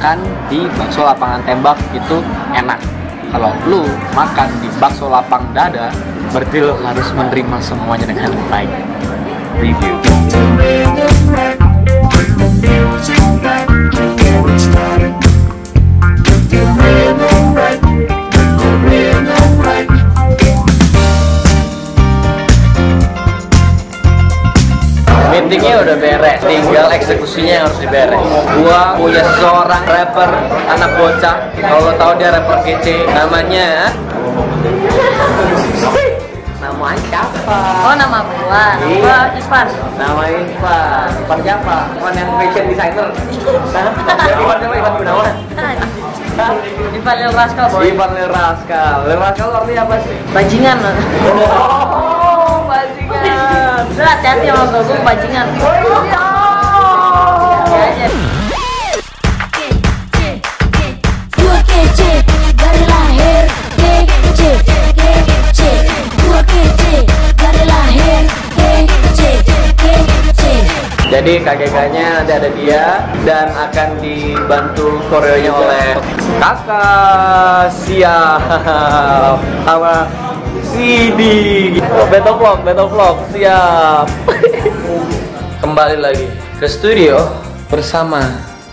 makan di bakso lapangan tembak itu enak. Kalau lu makan di bakso lapang dada, berarti lu harus menerima semuanya dengan baik. Review. Meetingnya udah beres, tinggal eksekusinya yang harus diberes. Gua punya seorang rapper anak bocah, kalau lo tahu dia rapper kece, namanya siapa? Oh, nama gua. Gua Isfan. Nama Irfan. Irfan siapa? Irfan yang fashion designer. Irfan siapa? Irfan Gunawan. Irfan Lil Rascal, boy. Irfan Lil Rascal. Lil Rascal artinya apa sih? Bajingan. Oh, bajingan. Udah hati-hati sama gua bajingan. Ya aja. Gua kece dari lahir, kece, kece. Gua kece dari lahir, kece, kece. Jadi KGK-nya nanti ada dia dan akan dibantu koreonya oleh kakak siap sama Sidi. Beto vlog siap. Kembali lagi ke studio bersama.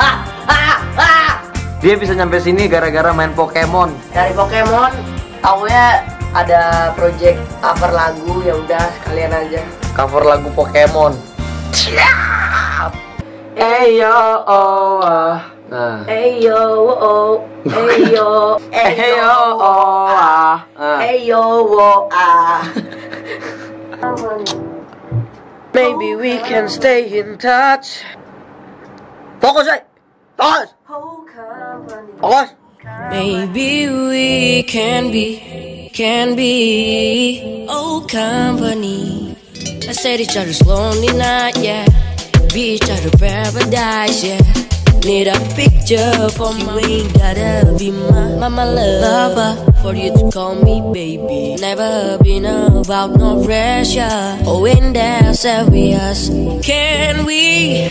Dia bisa nyampe sini gara-gara main Pokemon. Dari Pokemon, taunya ada project cover lagu, ya udah sekalian aja. Cover lagu Pokemon. Siap. Eyo oh ah. Nah. Eyo oh, eyo, Eyo oh ah. eyo oh ah. Maybe we can stay in touch. Fokus, eh. Fokus. Fokus. Maybe we can be old company. Let's say each other's lonely night, yeah. Be each other paradise, yeah. Need a picture for you, ain't gotta be my lover. For you to call me baby. Never been about no pressure. Oh, in there serious. Can we?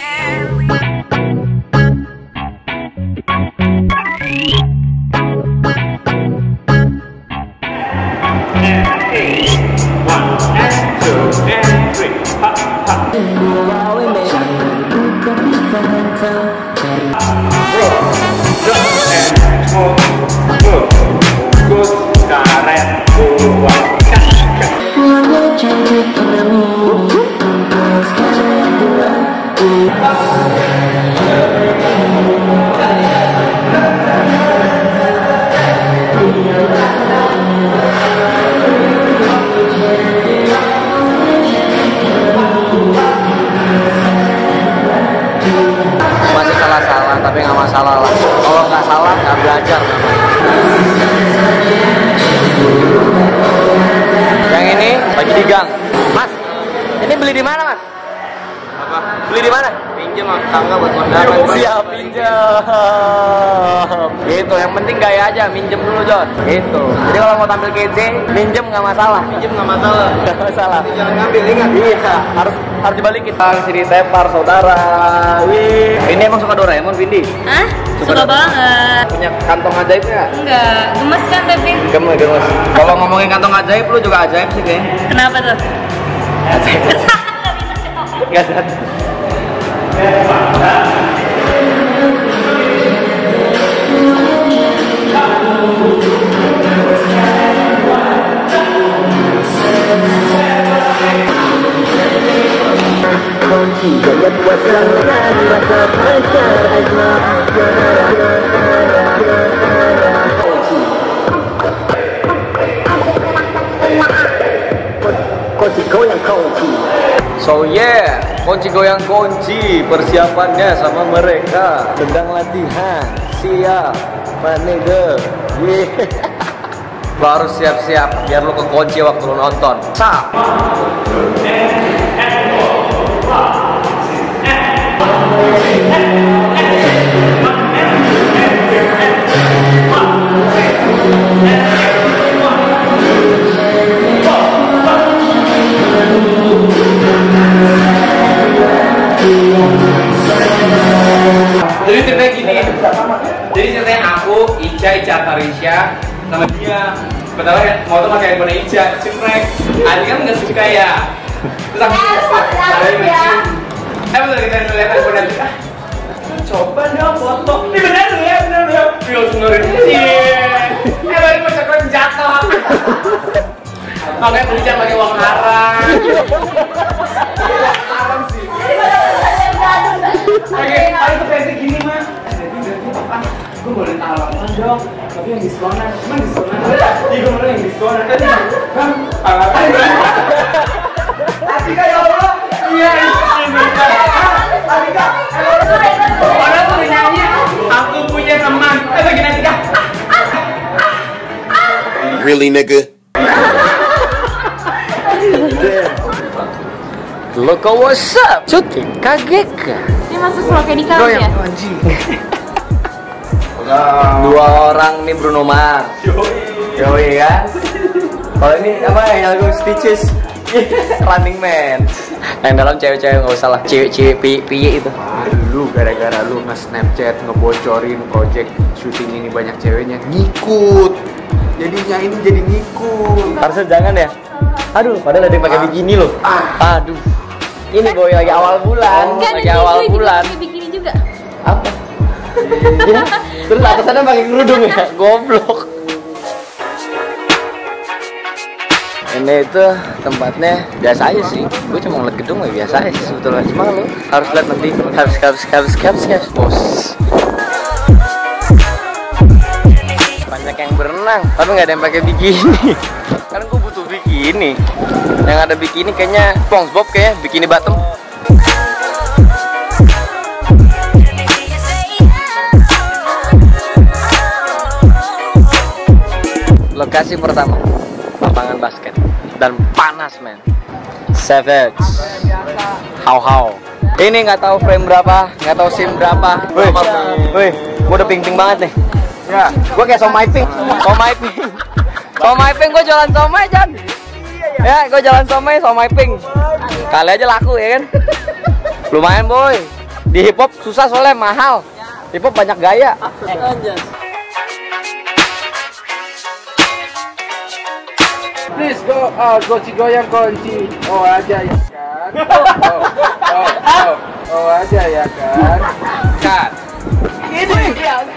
Masih salah-salah tapi nggak masalah lah. Kalau nggak salah nggak belajar. Yang ini lagi di gang. Mas, ini beli di mana mas? Apa? Beli di mana? Pinjam tangga buat kondangan. Siap pinjam. Gitu. Yang penting gaya aja. Minjem dulu John. Gitu. Jadi kalau mau tampil kece, minjem nggak masalah. Minjem nggak masalah. Nggak masalah. Jangan ngambil ingat. Iya. Harus dibalikin. Sini tepar saudara. Wih. Ini emang suka Doraemon, Vindi? Hah? Suka banget. Punya kantong ajaib nggak? Enggak, gemes kan tapi. Gemes. Kalau ngomongin kantong ajaib, lu juga ajaib sih kayaknya. Kenapa tuh? Ajaib. Nggak ada. So yeah, kunci goyang kunci persiapannya sama mereka sedang latihan. Siap, Panega. Lo harus siap-siap biar lo kekunci waktu lo nonton. Sap. Jadi ceritanya gini Jadi ceritanya aku, Ica Tarisha sama dia. Pertama kan mau tuh pakai handphone Ica, cemrek. Adi kan nggak suka ya. Terus aku ada yang mencium. Bener kita lihat handphone Adi. Coba dong foto. Ini bener tuh ya, bener. Dia langsung ngerin. Baru mau coklat jatuh. Makanya beli jangan pakai uang haram. Haram sih. Oke, paling tuh kayak gini mah. Gue boleh tawaran dong, tapi yang diskonan. Emang diskonan? Iya, gue mau yang diskonan. Kan, Atika ya Allah. Iya, ini. Atika. Padahal tuh nyanyi. Aku punya teman. Begini Atika. Really, nigga? Loco, what's up? Syuting, kaget kan? Ini masuk vlog kayak di kampus ya? Dua orang nih Bruno Mars. Yoi kan? Kalau ini apa yang lagu Stitches? Running Man. Yang dalam cewek-cewek nggak usah lah. Cewek-cewek piye itu. Lu gara-gara lu nge-snapchat ngebocorin project syuting ini banyak ceweknya ngikut. Jadinya ini jadi ngikut. Harusnya jangan ya. Aduh, padahal ada yang pakai bikini loh. Aduh. Ini boy lagi awal bulan. Enggak, lagi awal bulan. Pakai bikini juga. Apa? Ya, terus atasannya pakai kerudung ya, goblok. Ini itu tempatnya biasa aja sih. Gue cuma ngeliat gedung ya biasa aja sih sebetulnya. Cuma lo harus lihat nanti harus bos. Banyak yang berenang, tapi nggak ada yang pakai bikini. Kan gue butuh bikini. Yang ada bikini kayaknya SpongeBob kayak bikini bottom. Lokasi pertama, lapangan basket dan panas men. Savage. How. Ini nggak tahu frame berapa, nggak tahu sim berapa. Wih, gue udah ping banget nih. Ya, gue kayak somai ping. Somai ping, gue jualan somai Jan. Ya, gue jualan somai ping. Kali aja laku ya kan. Lumayan boy. Di hip hop susah soalnya mahal. Hip hop banyak gaya. Please go out, kunci goyang kunci. Oh aja ya kan? Oh aja ya kan? Kan. Ini.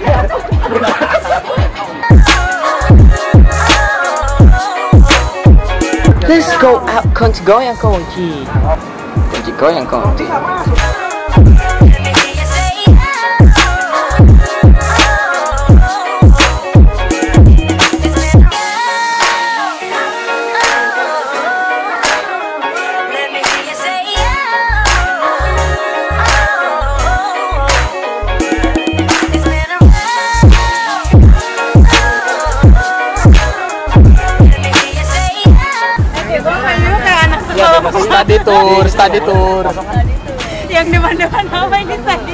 Let's go out, kunci goyang kunci. Kunci goyang kunci. Study tour. Yang depan-depan apa ini tadi?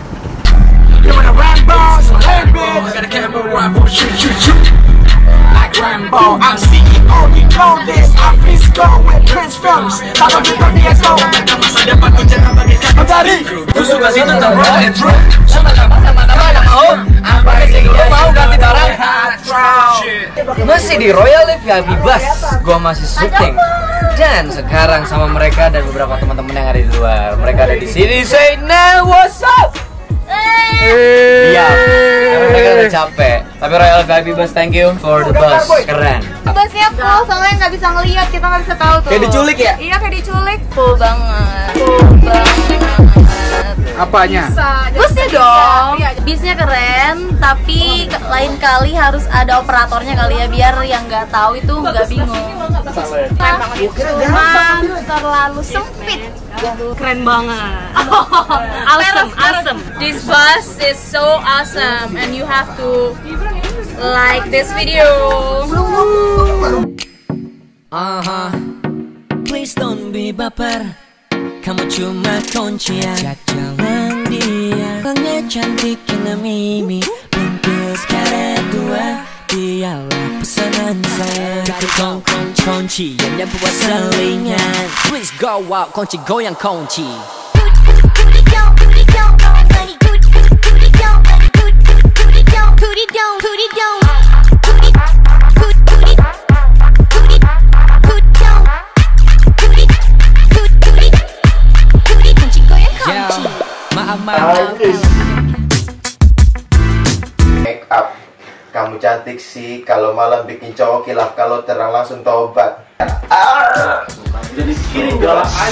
Masih di Royal VIP Bus, gua masih syuting. Dan sekarang sama mereka dan beberapa teman-teman yang ada di luar. Mereka ada di sini. Say now, what's up? Diam. Mereka udah capek. Tapi Royal VIP Bus, thank you for the bus. Keren. Busnya full, soalnya nggak bisa ngeliat, kita nggak bisa tahu tuh. Kayak diculik ya? Iya, kayak diculik. Full banget. Apanya? Busnya dong. Bisnya keren, tapi lain kali harus ada operatornya kali ya, biar yang nggak tahu itu nggak bingung. Keren banget. Cuma terlalu sempit. Keren banget. Awesome. This bus is so awesome, and you have to like this video. Please don't be baper. Kamu cuma kuncian jalan dia. Orangnya cantiknya mimi, bungkus karet dua. Dialah pesanan saya. Cari kunci yang buat selingan. Please go out, kunci goyang kunci. up. Kamu cantik sih kalau malam bikin cowok kilaf, kalau terang langsung tobat. Jadi kirim galak aja.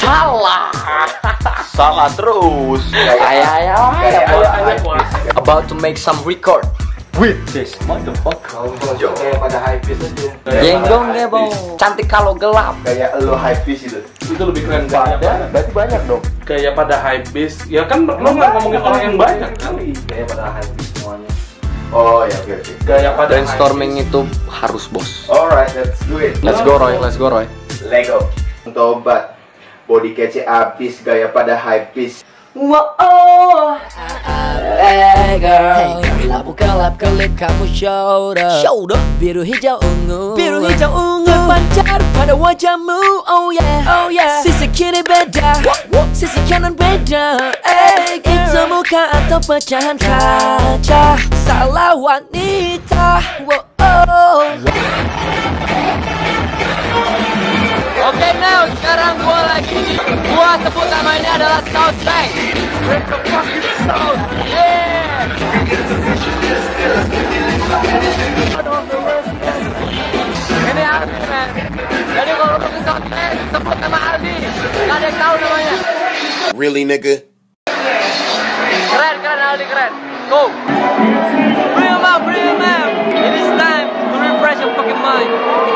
Salah terus. Ayo. About to make some record with this motherfucker. Kayak pada high pitch aja. Genggong gebong. Cantik kalau gelap. Kayak lo high pitch itu. Itu lebih keren pada. Berarti banyak dong. Kayak pada high pitch. Ya kan lo nggak ngomongin orang yang banyak kali. Kayak pada high pitch semuanya. Oh ya, oke. Gaya pada Brainstorming itu harus, bos. Alright, let's do it. Let's go Roy. Lego. Tobat. Body kece abis, gaya pada high pitch. Wow. Hey girl, labu kelap kelip kamu shoulder biru hijau ungu terpancar pada wajahmu. Oh yeah, sisi kiri beda, sisi kanan beda. Itu muka atau pecahan kaca, salah wanita. Oke, now sekarang gua sebut namanya adalah South Bank. South, yeah. Ini Aldi, man. Jadi kalau lu ke South Bank, sebut nama Aldi. Gak ada yang tahu namanya. Really, nigga? Keren Aldi, keren. Go. Bring him up. It is time to refresh your fucking mind.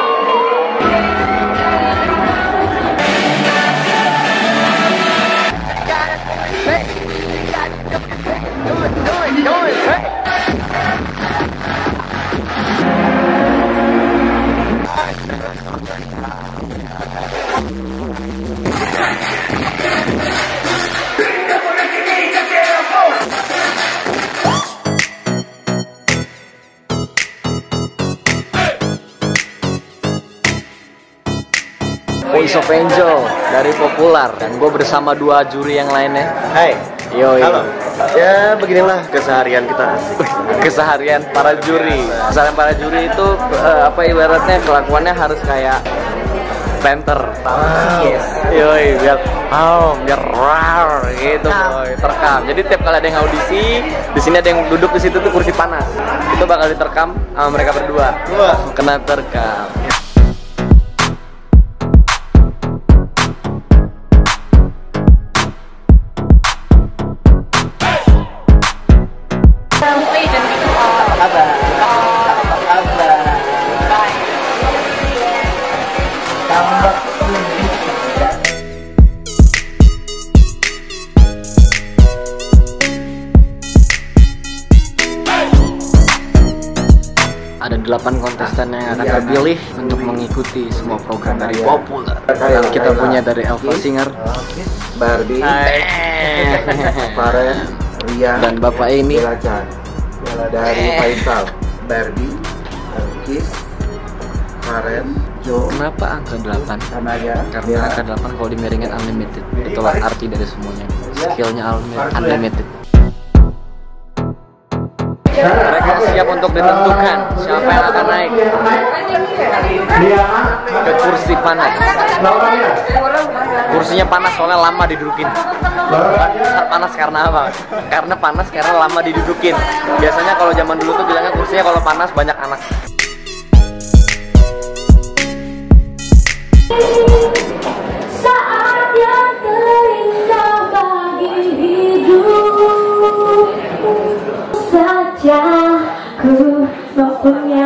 Voice of Angel dari Popular, dan gue bersama dua juri yang lainnya. Hai. Yoi. Halo. Ya beginilah keseharian kita. Keseharian para juri. Keseharian para juri itu apa ibaratnya kelakuannya harus kayak panther. Yes. Yoi, biar rar gitu boy, terekam. Jadi tiap kali ada yang audisi, di sini ada yang duduk di situ tuh kursi panas. Itu bakal diterekam sama mereka berdua. Kena terekam. Ada 8 kontestan yang akan terpilih untuk mengikuti semua program dari Popular. Yang kita punya dari Alpha Singer, Barbie, Farel, Ria, dan Bapak ini dari Faisal, Barbie, Kiss, Farel, Jo. Kenapa angka 8? Karena angka 8 kalau dimiringin unlimited. Itulah arti dari semuanya. Skillnya unlimited. Mereka siap untuk ditentukan siapa yang akan naik ke kursi panas. Kursinya panas soalnya lama didudukin. Panas karena apa? Karena panas karena lama didudukin. Biasanya kalau zaman dulu tuh bilangnya kursinya kalau panas banyak anak. Saat yang terindah bagi hidup saja ku mempunyai